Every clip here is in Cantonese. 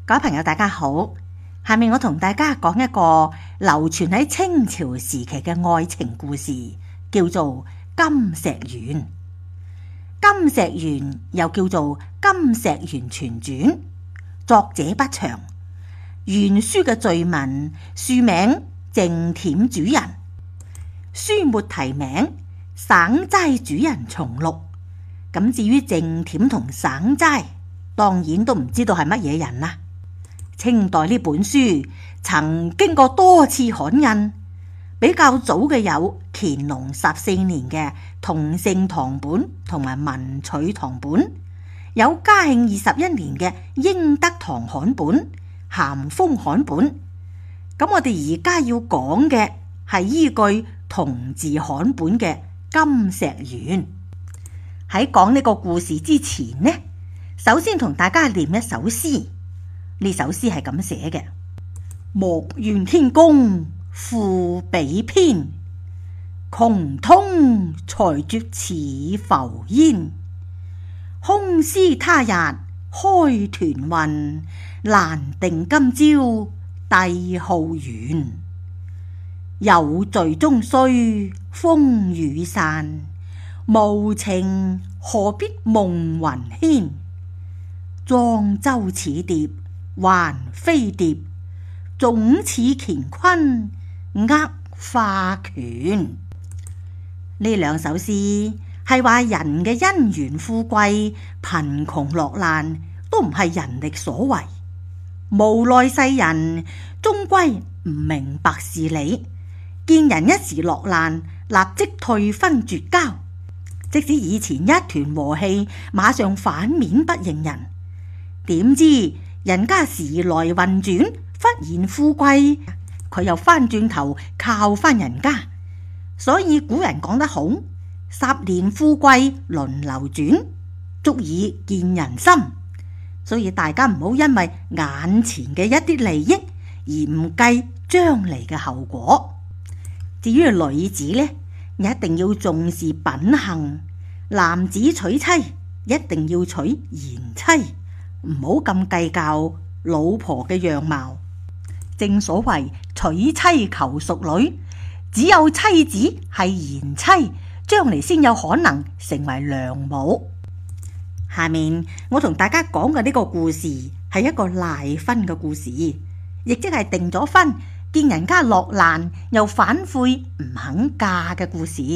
各位朋友大家好，下面我同大家講一個流傳喺清朝時期嘅愛情故事，叫做《金石園》。金石園又叫做《金石園全傳》，作者不詳。原書嘅序文署名淨忝主人，書末題名省齋主人重錄。咁至於淨忝同省齋，當然都唔知道係乜嘢人啦。清代呢本書曾經過多次刊印，比較早嘅有乾隆14年嘅同盛堂本同埋文取堂本，有嘉慶21年嘅英德堂刊本、咸豐刊本。咁我哋而家要講嘅係依據同治刊本嘅金石園。喺講呢個故事之前呢，首先同大家念一首詩。呢首詩係咁寫嘅：莫怨天公賦比偏，窮通才絕似浮煙。空思他日開團運，難定今朝帝浩園。有罪終須風雨散，無情何必夢魂牽。莊周似蝶還非蝶，總似乾坤握化權。呢兩首詩係話人嘅姻緣富貴、貧窮落難都唔係人力所為，無奈世人終歸唔明白事理，見人一時落難，立即退婚絕交。即使以前一團和氣，馬上反面不認人，點知人家時來運轉，忽然富貴，佢又翻轉頭靠翻人家。所以古人講得好，10年富貴輪流轉，足以見人心。所以大家唔好因為眼前嘅一啲利益而唔計將嚟嘅後果。至於女子呢，一定要重視品行，男子娶妻一定要娶賢妻，唔好咁計較老婆嘅樣貌。正所謂娶妻求淑女，只有妻子係賢妻，將嚟先有可能成為良母。下面我同大家講嘅呢個故事係一個賴婚嘅故事，亦即係定咗婚，見人家落難又反悔唔肯嫁嘅故事。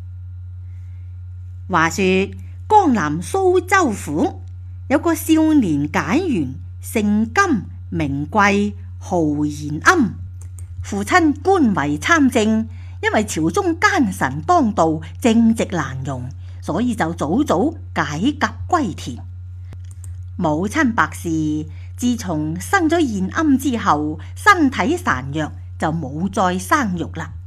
話說江南蘇州府有個少年解元，姓金名貴，號延庵。父親官為參政，因為朝中奸臣當道，正直難容，所以就早早解甲歸田。母親白氏自從生咗延庵之後，身體孱弱，就冇再生育啦。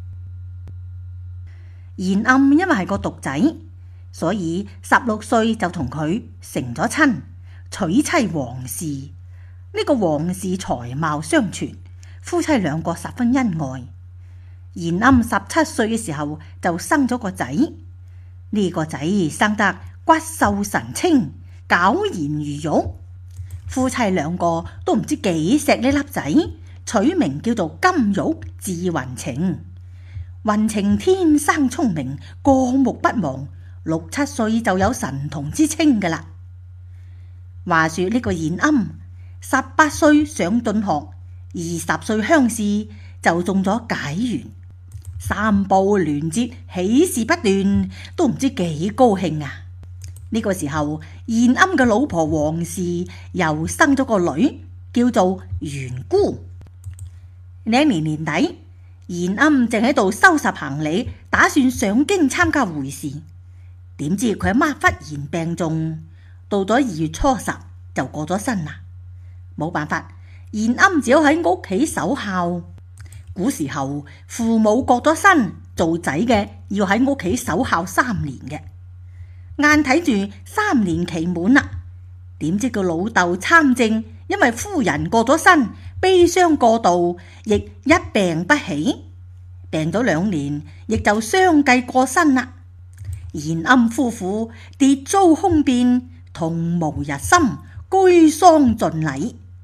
延庵因為係個獨仔，所以16歲就同佢成咗親，娶妻王氏。呢個王氏才貌雙全，夫妻兩個十分恩愛。延庵17歲嘅時候就生咗個仔，呢個仔生得骨瘦神清，皎然如玉。夫妻兩個都唔知幾錫呢粒仔，取名叫做金玉，字雲情。雲情天生聰明，過目不忘，6、7歲就有神童之稱噶啦。話說呢個延庵18歲上進學，20歲鄉試就中咗解元，3部聯捷，喜事不斷，都唔知幾高興啊！呢個時候，延庵嘅老婆王氏又生咗個女，叫做元姑。呢一年年底，延庵正喺度收拾行李，打算上京參加會試。點知佢阿媽忽然病重，到咗2月初10就過咗身啦。冇辦法，延庵只好喺屋企守孝。古時候父母過咗身，做仔嘅要喺屋企守孝3年嘅。眼睇住3年期滿啦，點知個老豆參政，因為夫人過咗身，悲傷過度，亦一病不起。病咗2年，亦就相繼過身啦。延庵夫婦跌遭凶變，痛無日深，居喪盡禮。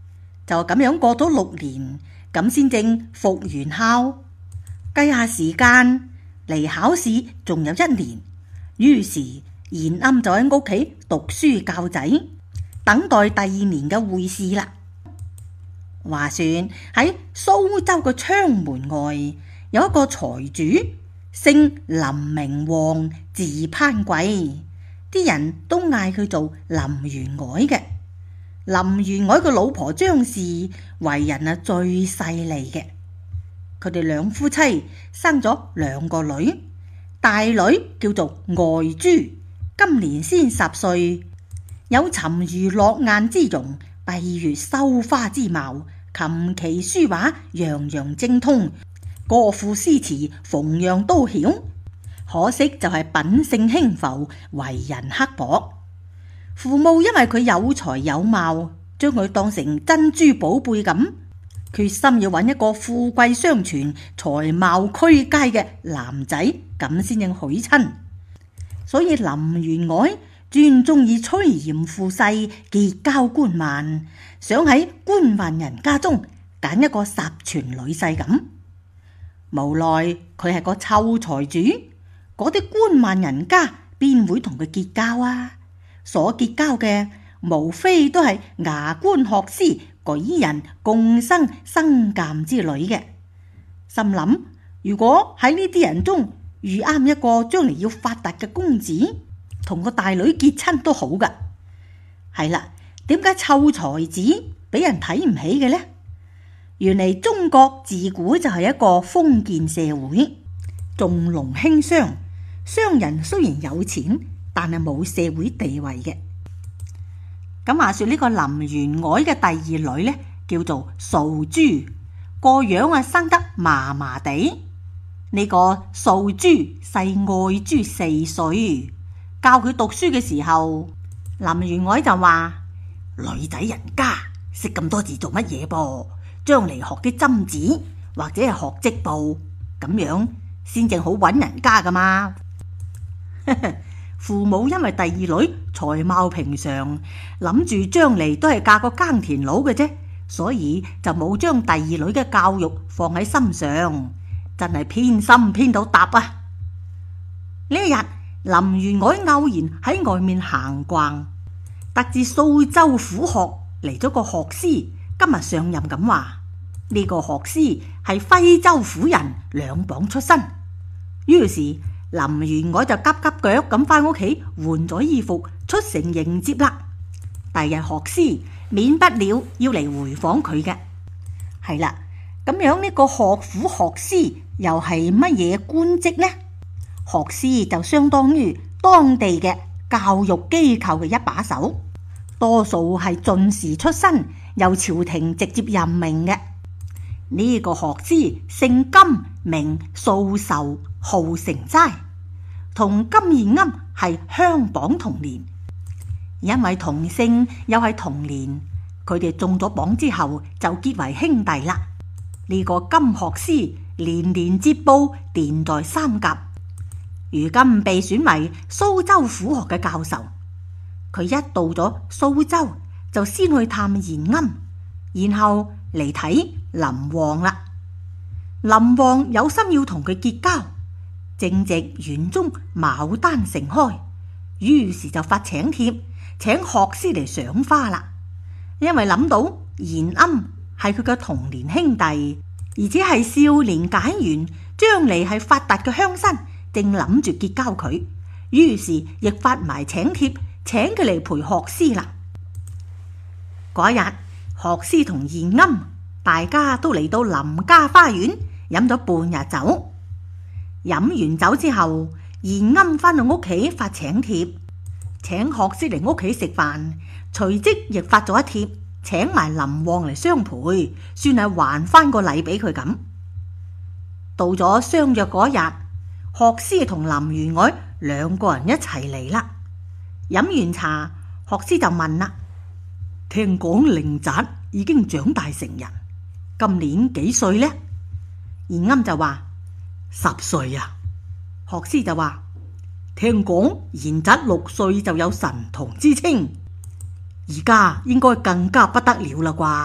就咁樣過咗6年，咁先正復完考。計下時間，離考試仲有1年，於是延庵就喺屋企讀書教仔，等待第2年嘅會試啦。話說喺蘇州嘅窗門外，有一個財主，姓林名旺，字攀貴，啲人都嗌佢做林員外嘅。林員外嘅老婆張氏為人最勢利嘅，佢哋兩夫妻生咗2個女，大女叫做外珠，今年先10歲，有沉魚落雁之容，閉月羞花之貌，琴棋書畫樣樣精通，歌賦詩詞逢樣都曉。可惜就係品性輕浮，為人刻薄。父母因為佢有才有貌，將佢當成珍珠寶貝咁，決心要揾一個富貴雙全、才貌俱佳嘅男仔，咁先至許親。所以林員外專中意趨炎附勢、結交官宦，想喺官宦人家中揀一個十全女婿咁。無奈佢係個臭財主，嗰啲官宦人家邊會同佢結交啊？所結交嘅無非都係衙官學師、舉人、貢生、生監之類嘅。心諗如果喺呢啲人中遇啱一個將嚟要發達嘅公子，同個大女結親都好噶。係啦，點解臭才子俾人睇唔起嘅呢？原嚟中國自古就係一個封建社會，重農輕商，商人雖然有錢，但係冇社會地位嘅。咁話說呢個林員外嘅第2女呢，叫做素珠，個樣生得麻麻地。呢個素珠細外珠4歲，教佢讀書嘅時候，林員外就話：女仔人家識咁多字做乜嘢噃？將嚟學啲針子或者係學織布，咁樣先正好揾人家噶嘛。父母因為第2女才貌平常，諗住將嚟都係嫁個耕田佬嘅啫，所以就冇將第2女嘅教育放喺心上，真係偏心偏到答啊！呢一日，林員外偶然喺外面行逛，得知蘇州府學嚟咗個學師，今日上任咁話，呢個學師係徽州府人，2榜出身。於是林員外就急急腳咁翻屋企換咗衣服，出城迎接啦。第日學師免不了要嚟回訪佢嘅。係啦，咁樣呢個學府學師又係乜嘢官職呢？學師就相當於當地嘅教育機構嘅一把手，多數係進士出身，由朝廷直接任命嘅。呢個學師姓金，名素壽，號成齋，同金燕庵係鄉榜同年。因為同姓又係同年，佢哋中咗榜之後就結為兄弟啦。呢個金學師連連接報，殿在3甲，如今被選為蘇州府學嘅教授。佢一到咗蘇州，就先去探延庵，然後嚟睇林旺啦。林旺有心要同佢結交，正值園中牡丹盛開，於是就發請帖，請學師嚟賞花啦。因為諗到延庵係佢嘅同年兄弟，而且係少年解元，將嚟係發達嘅鄉紳，正諗住結交佢，於是亦發埋請帖，請佢嚟陪學師啦。嗰日，學師同延庵大家都嚟到林家花園飲咗半日酒。飲完酒之後，延庵返到屋企發請帖，請學師嚟屋企食飯，隨即亦發咗一帖，請埋林旺嚟相陪，算係還翻個禮俾佢咁。到咗相約嗰日，學師同林員外2個人一齊嚟啦。飲完茶，學師就問啦：聽講凌宅已經長大成人，今年幾歲呢？延庵就話10歲啊。學師就話：聽講賢侄6歲就有神童之稱，而家應該更加不得了啦啩。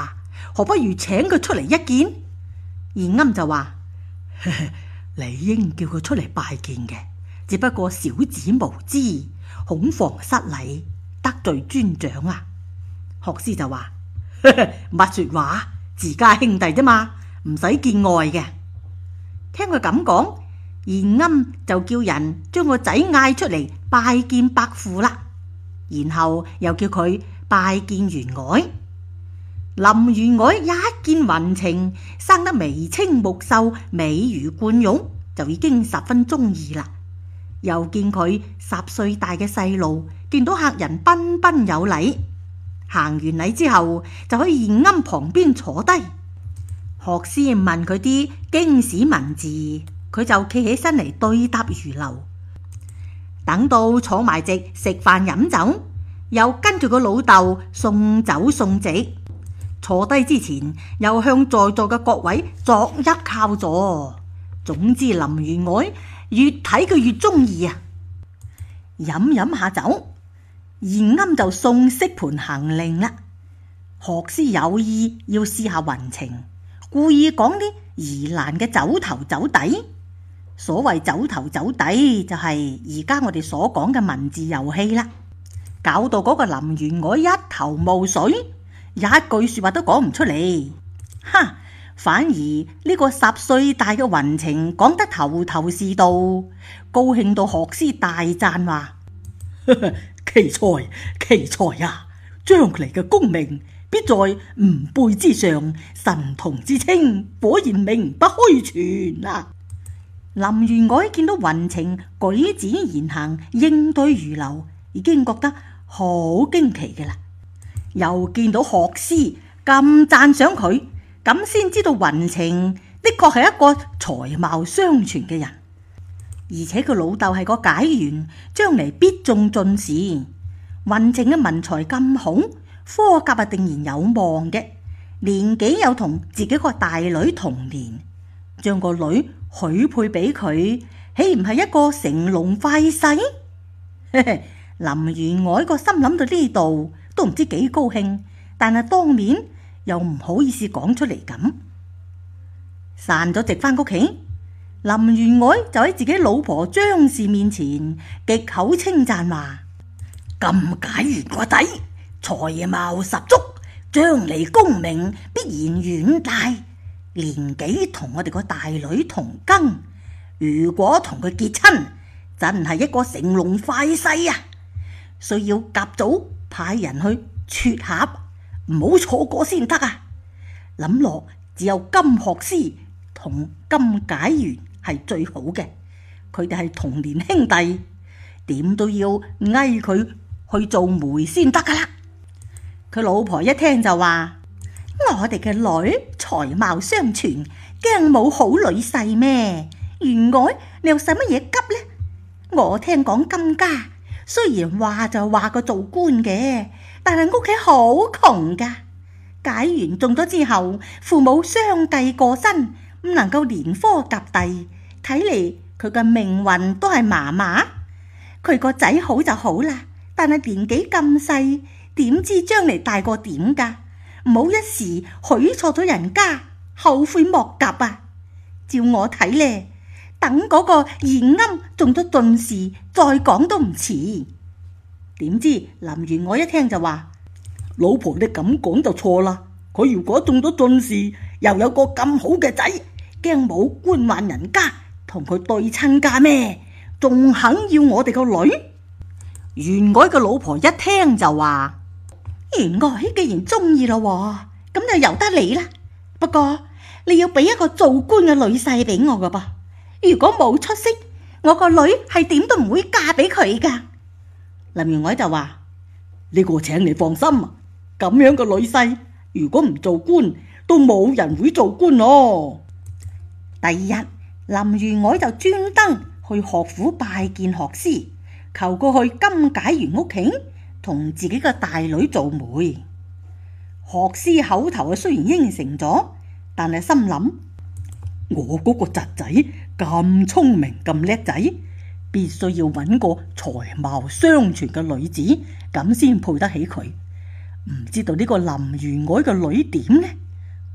何不如請佢出嚟一見？延庵就話：理應叫佢出嚟拜見嘅，只不過小子無知，恐防失禮，得罪尊長啊。學師就話：乜說話？自家兄弟啫嘛，唔使見外嘅。聽佢咁講，延庵就叫人將個仔嗌出嚟拜見伯父啦，然後又叫佢拜見員外。林員外一見雲情生得眉清目秀，美如冠玉，就已經十分中意啦。又見佢10歲大嘅細路，見到客人彬彬有禮，行完禮之後就喺延庵旁邊坐低。學師問佢啲經史文字，佢就企起身嚟對答如流。等到坐埋席食飯飲酒，又跟住個老豆送酒送席。坐低之前，又向在座嘅各位作揖靠座。總之林員外越睇佢越中意啊！飲下酒，延庵就送色盤行令啦。學師有意要試下雲情，故意講啲疑難嘅酒頭酒底。所謂酒頭酒底，就係而家我哋所講嘅文字遊戲啦。搞到嗰個林員外一頭霧水，一句說話都講唔出嚟。哈！反而呢個10歲大嘅雲情講得頭頭是道，高興到學師大讚話：奇才啊！將來嘅功名必在吾輩之上，神童之稱果然名不虛傳啊！林員外見到雲情舉止言行應對如流，已經覺得好驚奇嘅啦。又見到學師咁讚賞佢，咁先知道雲情的確係一個才貌雙全嘅人，而且佢老豆係個解元，將嚟必中進士。雲情嘅文才咁好，科甲定然有望嘅。年紀又同自己個大女同年，將個女許配俾佢，豈唔係一個乘龍快婿？林員外個心諗到呢度，都唔知幾高興，但係當面又唔好意思講出嚟咁。散咗席翻屋企，林員外就喺自己老婆張氏面前極口稱讚話：金解元個仔才貌十足，將嚟功名必然遠大。年紀同我哋個大女同庚，如果同佢結親，真係一個乘龍快婿啊！需要甲組派人去撮合，唔好錯過先得啊！諗落只有金學師同金解元係最好嘅，佢哋係同年兄弟，點都要嗌佢去做媒先得噶啦。佢老婆一聽就話：我哋嘅女才貌雙全，驚冇好女婿咩？員外你又使乜嘢急呢？我聽講金家雖然話就話個做官嘅，但係屋企好窮噶。解元中咗之後，父母相繼過身，唔能夠連科夾第，睇嚟佢嘅命運都係麻麻。佢個仔好就好啦，但係年紀咁細，點知將嚟大個點噶？唔好一時許錯咗人家，後悔莫及啊！照我睇呢，等嗰個延庵中咗進士再講都唔遲。點知林員外一聽就話：老婆你咁講就錯啦，佢如果中咗進士，又有個咁好嘅仔，驚冇官宦人家同佢對親家咩？仲肯要我哋個女？員外嘅老婆一聽就話：員外既然中意咯，咁就由得你啦。不過你要俾一個做官嘅女婿俾我噶噃，如果冇出息，我個女係點都唔會嫁俾佢噶。林員外就話：呢個請你放心，咁樣嘅女婿如果唔做官，都冇人會做官咯。第二日，林員外就專登去學府拜見學師，求過去金解元屋企同自己嘅大女做媒。學師口頭雖然應承咗，但係心諗：我嗰個侄仔咁聰明咁叻仔，必須要揾個才貌雙全嘅女子，咁先配得起佢。唔知道呢個林員外嘅女點呢？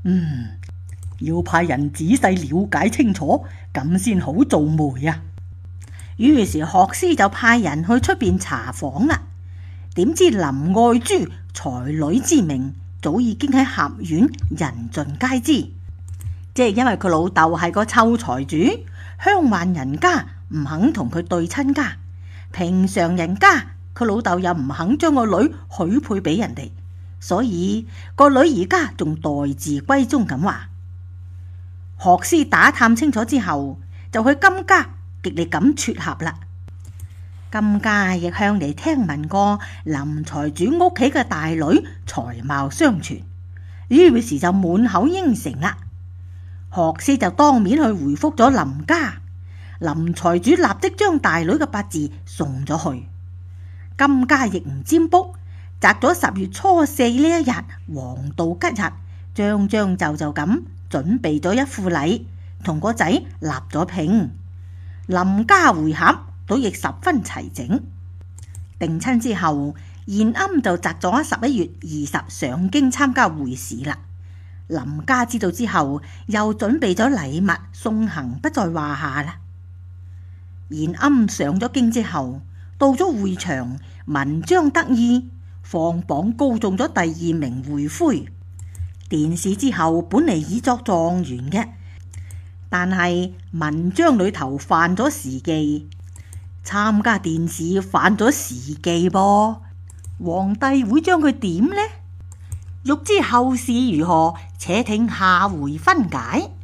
要派人仔細了解清楚，咁先好做媒啊。於是學師就派人去出邊查訪啦。點知林愛珠才女之名早已經喺峽縣人盡皆知，即係因為佢老豆係個臭財主，鄉宦人家唔肯同佢對親家，平常人家佢老豆又唔肯將個女許配俾人哋，所以個女而家仲待字閨中咁話。學師打探清楚之後，就去金家極力咁撮合啦。金家亦向嚟聽聞過林財主屋企嘅大女才貌雙全，於是就滿口應承啦。學師就當面去回覆咗林家，林財主立即將大女嘅八字送咗去。金家亦唔占卜，擇咗10月初4呢一日黃道吉日，將就咁準備咗一副禮，同個仔立咗聘。林家會闢都亦十分齊整。定親之後，延庵就擇咗11月20上京參加會試啦。林家知道之後，又準備咗禮物送行，不在話下啦。延庵上咗京之後，到咗會場，文章得意，放榜高中咗第2名會魁。殿試之後本嚟已作狀元嘅，但係文章裏頭犯咗時忌，參加殿試犯咗時忌噃，皇帝會將佢點呢？欲知後事如何，且聽下回分解。